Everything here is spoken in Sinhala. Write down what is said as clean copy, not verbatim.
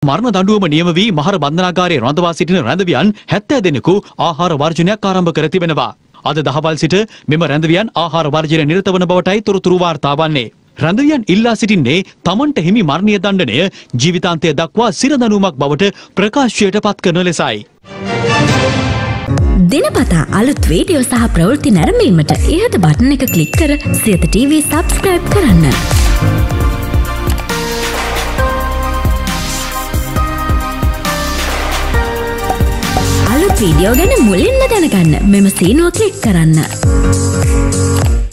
මරණ දඬුවම නියම වී මහර බන්ධනාගාරයේ රඳවා සිටින රැඳවියන් 70 දෙනෙකු ආහාර වර්ජනයක් ආරම්භ කර තිබෙනවා. අද දහවල් සිට මෙම රැඳවියන් ආහාර වර්ජනය නිරත වන බවටයි තොරතුරු වාර්තා වන්නේ. රැඳවියන් ඉල්ලා සිටින්නේ තමන්ට හිමි මරණීය දණ්ඩනය ජීවිතාන්තය දක්වා සිරදඬුවමක් බවට ප්‍රකාශයට පත් කරන ලෙසයි. දිනපතා අලුත් වීඩියෝ සහ ප්‍රවෘත්ති නැරඹීමට ඉහත බටන් එක ක්ලික් කර සියත TV සබ්ස්ක්‍රයිබ් කරන්න. අලුත් වීඩියෝ ගැන මුලින්ම දැනගන්න මෙම සීනුව ක්ලික් කරන්න.